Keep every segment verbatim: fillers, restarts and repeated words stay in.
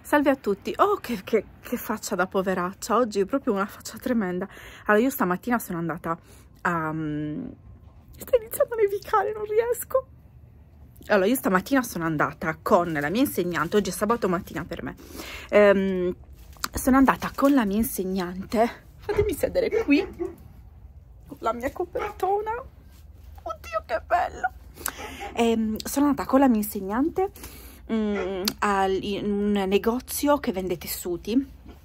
Salve a tutti. Oh, che, che, che faccia da poveraccia. Oggi è proprio una faccia tremenda. Allora, io stamattina sono andata a... Um, sta iniziando a nevicare, non riesco. Allora, io stamattina sono andata con la mia insegnante. Oggi è sabato mattina per me. Um, sono andata con la mia insegnante. Fatemi sedere qui. La mia copertona. Oddio, che bello. Um, sono andata con la mia insegnante Mm, al, in un negozio che vende tessuti.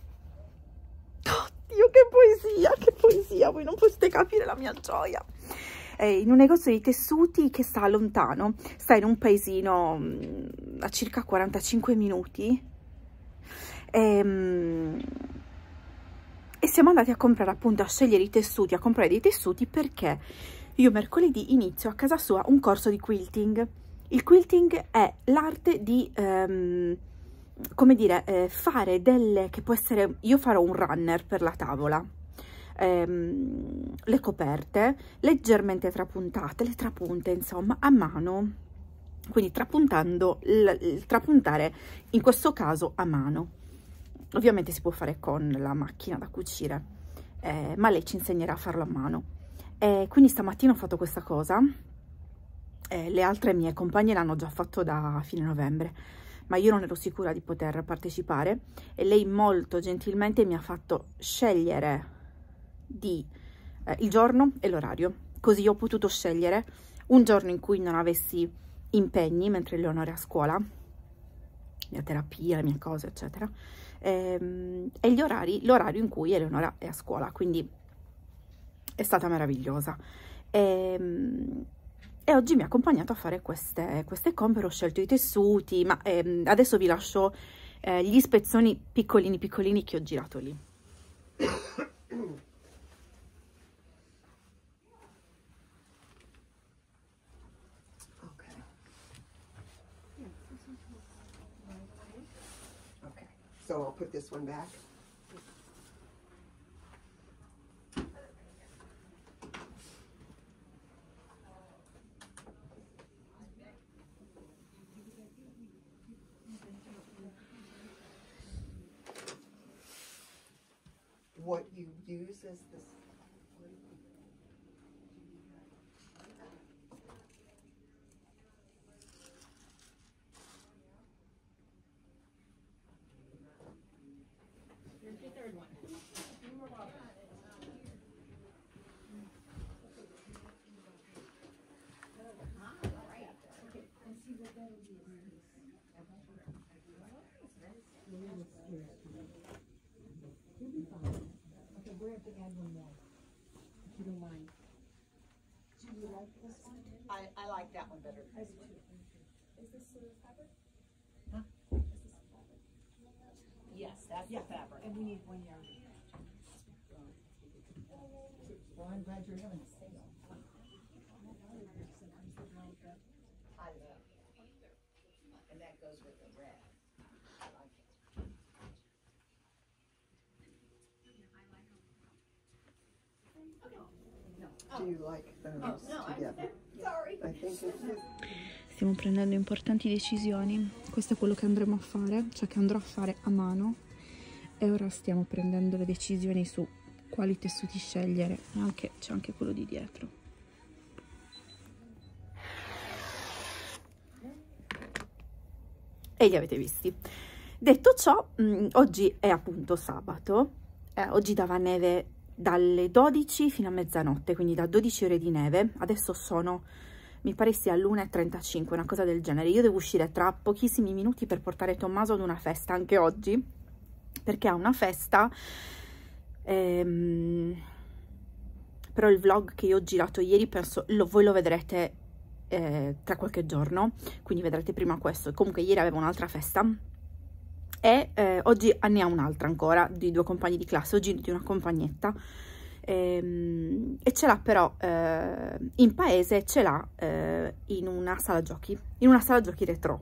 Oddio, che poesia, che poesia, voi non potete capire la mia gioia. Eh, in un negozio di tessuti che sta lontano, sta in un paesino mh, a circa quarantacinque minuti. E, mh, e siamo andati a comprare, appunto, a scegliere i tessuti, a comprare dei tessuti, perché io mercoledì inizio a casa sua un corso di quilting. Il quilting è l'arte di, um, come dire, eh, fare delle, che può essere, io farò un runner per la tavola, ehm, le coperte leggermente trapuntate, le trapunte insomma a mano, quindi trapuntando, il, il trapuntare in questo caso a mano. Ovviamente si può fare con la macchina da cucire, eh, ma lei ci insegnerà a farlo a mano. E quindi stamattina ho fatto questa cosa. Eh, le altre mie compagne l'hanno già fatto da fine novembre, ma io non ero sicura di poter partecipare e lei molto gentilmente mi ha fatto scegliere di, eh, il giorno e l'orario, così ho potuto scegliere un giorno in cui non avessi impegni mentre Leonora è a scuola, mia terapia, le mie cose eccetera, ehm, e gli orari, l'orario in cui Eleonora è a scuola, quindi è stata meravigliosa. Ehm, E oggi mi ha accompagnato a fare queste, queste compere, ho scelto i tessuti, ma ehm, adesso vi lascio eh, gli spezzoni piccolini piccolini che ho girato lì. Okay. Okay, so I'll put this one back. What you use is this. Here's the third one. Okay, we're going to add one more, if you don't mind. Do you like this one? I, I like that one better. I do too. Is this the fabric? Huh? Is this the fabric? Yes, that's Yeah, the fabric. and we need one yard. Well, I'm glad you're having a sale. I love. And that goes with the red. I like it. Do you like those together? Sorry. I think it's Stiamo prendendo importanti decisioni. Questo è quello che andremo a fare, cioè che andrò a fare a mano, e ora stiamo prendendo le decisioni su quali tessuti scegliere. Anche c'è anche quello di dietro. E li avete visti. Detto ciò, mh, oggi è appunto sabato, eh, oggi dava neve dalle dodici fino a mezzanotte, quindi da dodici ore di neve. Adesso sono, mi pare sia l'una e trentacinque, una cosa del genere. Io devo uscire tra pochissimi minuti per portare Tommaso ad una festa anche oggi, perché ha una festa, ehm, però il vlog che io ho girato ieri penso lo, voi lo vedrete eh, tra qualche giorno, quindi vedrete prima questo. Comunque ieri aveva un'altra festa e eh, oggi ne ha un'altra ancora, di due compagni di classe, oggi di una compagnetta, ehm, e ce l'ha però eh, in paese, ce l'ha eh, in una sala giochi, in una sala giochi retro.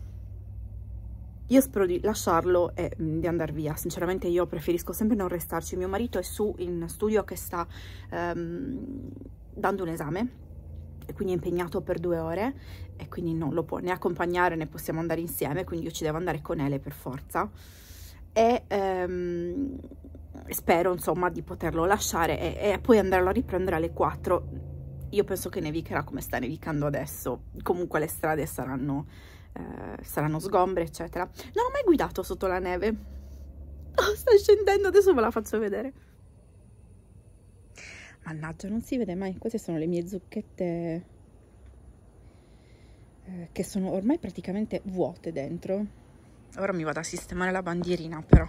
Io spero di lasciarlo e mh, di andare via. Sinceramente io preferisco sempre non restarci. Mio marito è su in studio che sta ehm, dando un esame e quindi è impegnato per due ore e quindi non lo può né accompagnare né possiamo andare insieme, quindi io ci devo andare con Ele per forza e ehm, spero insomma di poterlo lasciare e, e poi andarlo a riprendere alle quattro. Io penso che nevicherà come sta nevicando adesso, comunque le strade saranno, eh, saranno sgombre eccetera. Non ho mai guidato sotto la neve, oh, sta scendendo, adesso ve la faccio vedere. Mannaggia, non si vede mai. Queste sono le mie zucchette eh, che sono ormai praticamente vuote dentro. Ora mi vado a sistemare la bandierina, però.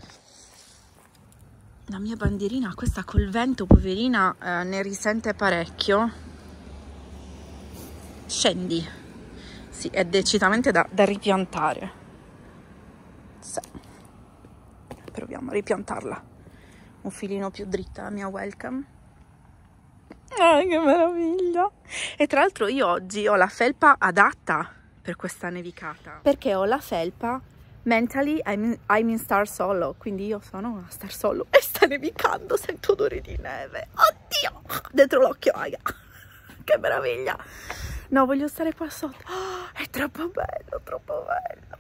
La mia bandierina, questa col vento, poverina, eh, ne risente parecchio. Scendi. Sì, è decisamente da, da ripiantare. Sì. Proviamo a ripiantarla un filino più dritta, la mia welcome. Ah, che meraviglia! E tra l'altro io oggi ho la felpa adatta per questa nevicata, perché ho la felpa mentally I'm in, I'm in Star Solo, quindi io sono una Star Solo e sta nevicando, sento odori di neve, oddio, dentro l'occhio, raga, che meraviglia! No, voglio stare qua sotto, oh, è troppo bello, troppo bello.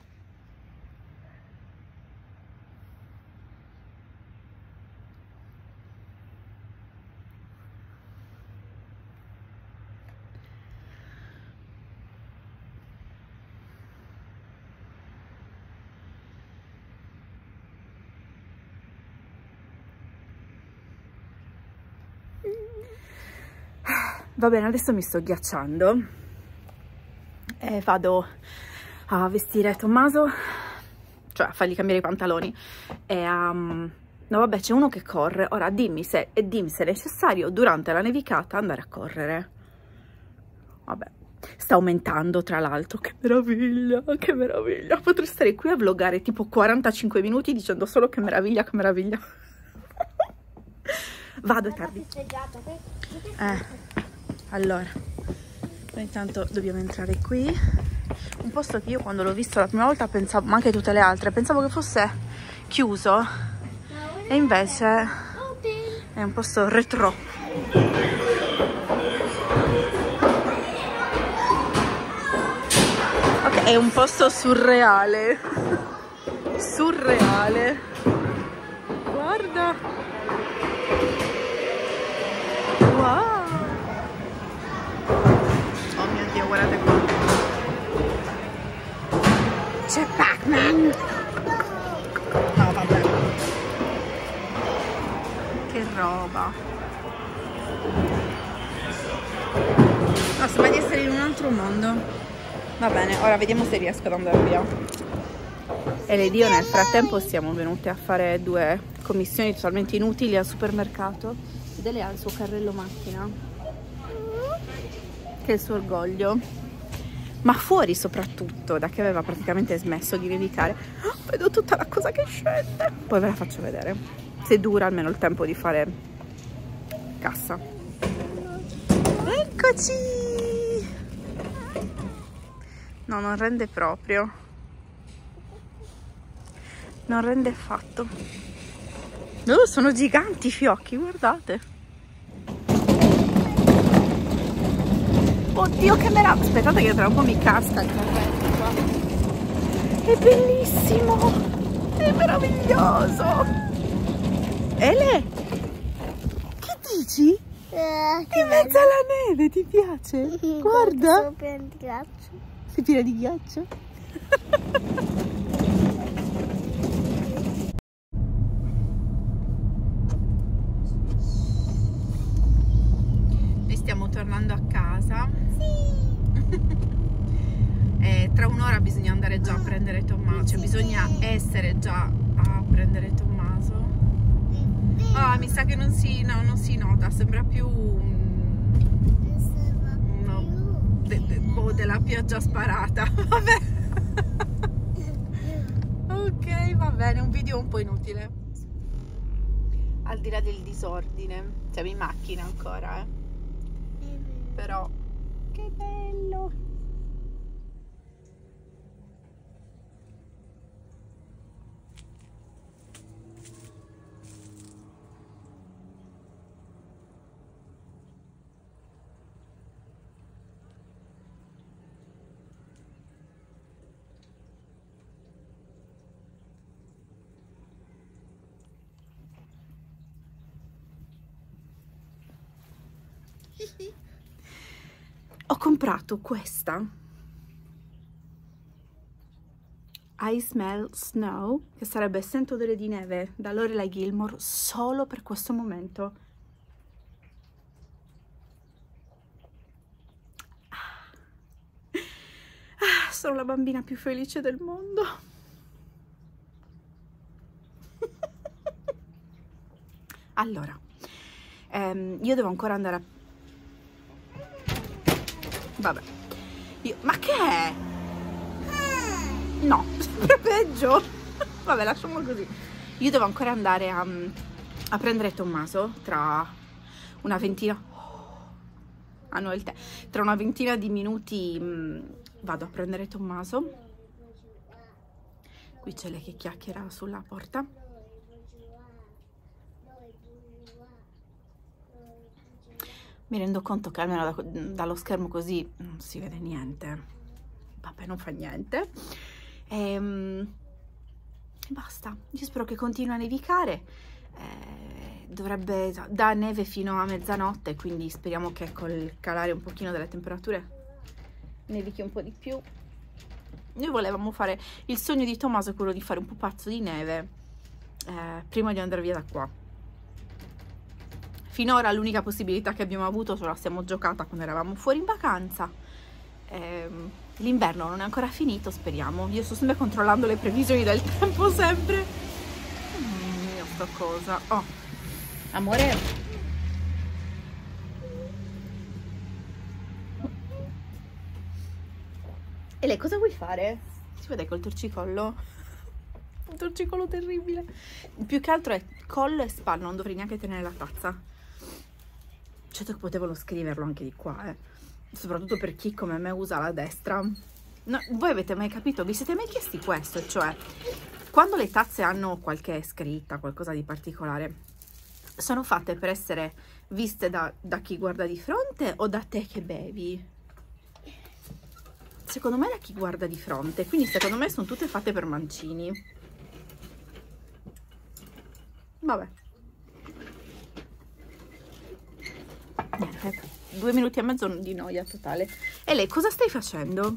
Va bene, adesso mi sto ghiacciando e vado a vestire Tommaso, cioè a fargli cambiare i pantaloni e a... Um, no vabbè, c'è uno che corre, ora dimmi se, e dimmi se è necessario durante la nevicata andare a correre. Vabbè, sta aumentando tra l'altro, che meraviglia, che meraviglia, potrei stare qui a vloggare tipo quarantacinque minuti dicendo solo che meraviglia, che meraviglia. Vado, è tardi. Eh, allora, noi intanto dobbiamo entrare qui. Un posto che io quando l'ho visto la prima volta pensavo, ma anche tutte le altre, pensavo che fosse chiuso e invece è un posto retro. Ok, è un posto surreale. Surreale. Guarda. Wow. Oh mio Dio, guardate qua. C'è Pac-Man. No, vabbè. Che roba. No, sembra di essere in un altro mondo. Va bene, ora vediamo se riesco ad andare via. E le dio nel frattempo siamo venute a fare due commissioni totalmente inutili al supermercato. Dele ha il suo carrello macchina, che è il suo orgoglio, ma fuori soprattutto, da che aveva praticamente smesso di nevicare. Oh, vedo tutta la cosa che scende, poi ve la faccio vedere se dura almeno il tempo di fare cassa. Eccoci. No, non rende proprio, non rende affatto. Oh, sono giganti i fiocchi, guardate. Oddio, che meraviglia! Aspettate che tra un po' mi casca il carrello qua. È bellissimo! È meraviglioso! Ele? Che dici? Eh, In mezzo alla neve, ti piace? Guarda! Sono pieno di ghiaccio. Sei piena di ghiaccio? Noi stiamo tornando a casa. Sì. E tra un'ora bisogna andare già a prendere Tommaso, cioè bisogna essere già a prendere Tommaso. Ah, mi sa che non si, no, non si nota, sembra più no, de, de, boh, della pioggia sparata. Vabbè. Ok, va bene, un video un po' inutile. Al di là del disordine, siamo in macchina ancora, eh. Però che bello. Ho comprato questa I Smell Snow, che sarebbe Sento odore di neve, da Lorelai Gilmore, solo per questo momento. Ah, sono la bambina più felice del mondo. Allora, ehm, io devo ancora andare a... Vabbè, io... ma che è? No, sempre peggio. Vabbè, lasciamo così. Io devo ancora andare a, a prendere Tommaso tra una ventina... Ah no, il tè. Tra una ventina di minuti mh, vado a prendere Tommaso. Qui c'è lei che chiacchiera sulla porta. Mi rendo conto che almeno da, dallo schermo così non si vede niente. Vabbè, non fa niente. E, um, e basta. Io spero che continui a nevicare. Eh, dovrebbe da neve fino a mezzanotte, quindi speriamo che col calare un pochino delle temperature nevichi un po' di più. Noi volevamo fare, il sogno di Tommaso è quello di fare un pupazzo di neve eh, prima di andare via da qua. Finora l'unica possibilità che abbiamo avuto ce la siamo giocata quando eravamo fuori in vacanza. Ehm, L'inverno non è ancora finito, speriamo. Io sto sempre controllando le previsioni del tempo, sempre. Mm, io sto cosa. Oh, amore. E lei cosa vuoi fare? Si vede col torcicollo? Un torcicollo terribile. Più che altro è collo e spalla, non dovrei neanche tenere la tazza. Certo che potevano scriverlo anche di qua, eh. Soprattutto per chi come me usa la destra. No, voi avete mai capito? Vi siete mai chiesti questo? Cioè, quando le tazze hanno qualche scritta, qualcosa di particolare, sono fatte per essere viste da, da chi guarda di fronte o da te che bevi? Secondo me da chi guarda di fronte, quindi secondo me sono tutte fatte per mancini. Vabbè. Niente, due minuti e mezzo di noia totale. E lei cosa stai facendo?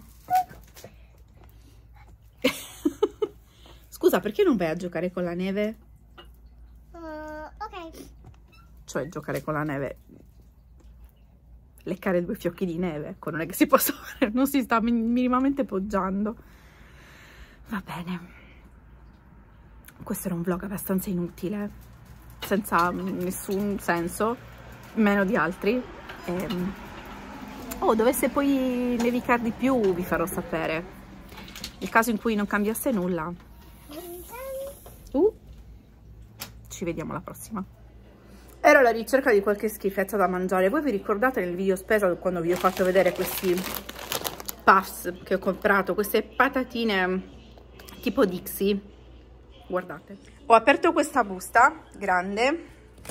Scusa, perché non vai a giocare con la neve? Uh, ok. Cioè, giocare con la neve, leccare due fiocchi di neve, ecco, non è che si possa fare, non si sta minimamente poggiando. Va bene. Questo era un vlog abbastanza inutile, senza nessun senso, meno di altri. Ehm, oh, dovesse poi nevicare di più vi farò sapere. Nel caso in cui non cambiasse nulla, uh, ci vediamo alla prossima. Ero alla ricerca di qualche schifezza da mangiare. Voi vi ricordate nel video spesa quando vi ho fatto vedere questi puffs che ho comprato, queste patatine tipo Dixie? Guardate, ho aperto questa busta grande,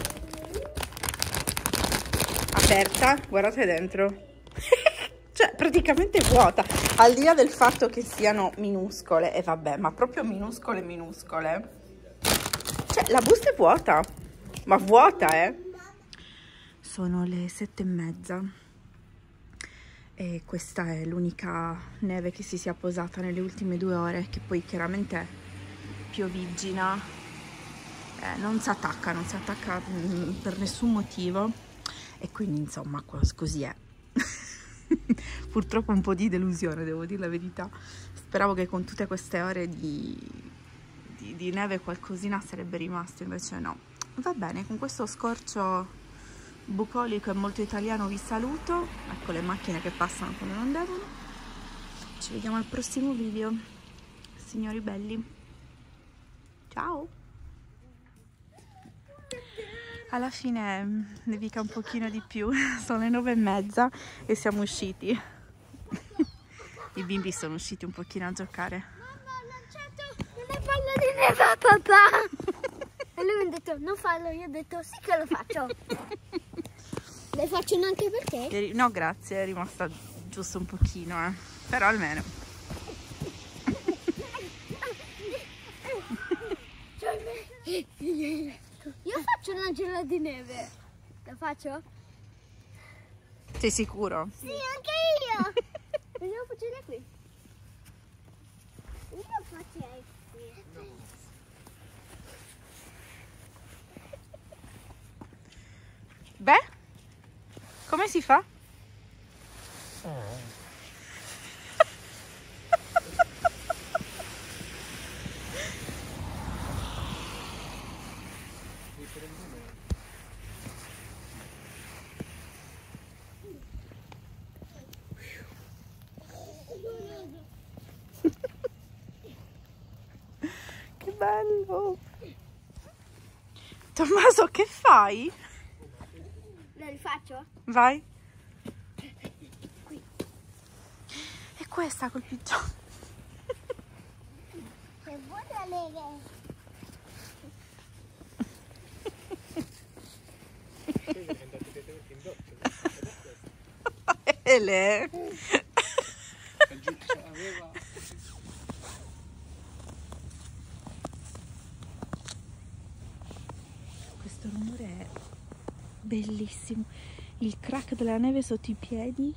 aperta, guardate dentro. Cioè praticamente vuota, al di là del fatto che siano minuscole, e vabbè, ma proprio minuscole minuscole, cioè la busta è vuota, ma vuota, eh. Sono le sette e mezza e questa è l'unica neve che si sia posata nelle ultime due ore, che poi chiaramente pioviggina, eh, non si attacca, non si attacca mh, per nessun motivo, e quindi insomma così è. Purtroppo un po' di delusione, devo dire la verità. Speravo che con tutte queste ore di, di, di neve qualcosina sarebbe rimasto, invece no. Va bene, con questo scorcio bucolico e molto italiano vi saluto. Ecco le macchine che passano quando non devono. Ci vediamo al prossimo video, signori belli. Ciao! Alla fine nevica un pochino di più, sono le nove e mezza e siamo usciti. I bimbi sono usciti un pochino a giocare. Mamma, non fallo di neve, papà! E lui mi ha detto non fallo, io ho detto sì che lo faccio. Le faccio neanche perché? No grazie, è rimasta giusto un pochino, eh. Però almeno. Io faccio un angelo di neve. Lo faccio? Sei sicuro? Sì, anche io. Dobbiamo facere qui. Io faccio qui. Beh, come si fa? Che bello! Tommaso, che fai? Lo rifaccio? Vai. E questa col pigiama. Che buona lega. Ele. Questo rumore è bellissimo. Il crack della neve sotto i piedi.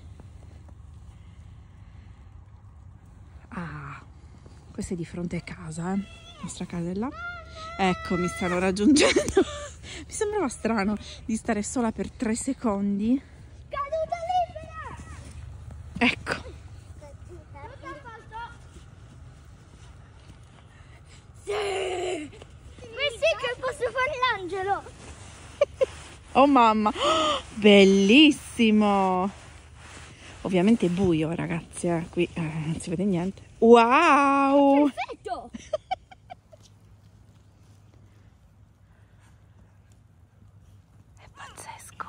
Ah, questa è di fronte a casa, eh. Nostra casa è là. Ecco, mi stanno raggiungendo. Mi sembrava strano di stare sola per tre secondi. Caduta libera! Ecco. Sì! Sì che posso fare l'angelo! Oh mamma, oh, bellissimo! Ovviamente è buio, ragazzi, eh. Qui eh, non si vede niente. Wow! Perfetto! È pazzesco!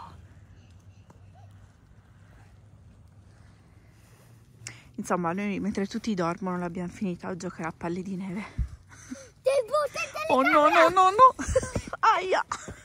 Insomma, noi mentre tutti dormono l'abbiamo finita a giocare a palle di neve. Ti butti Oh no, no, no, no! Aia!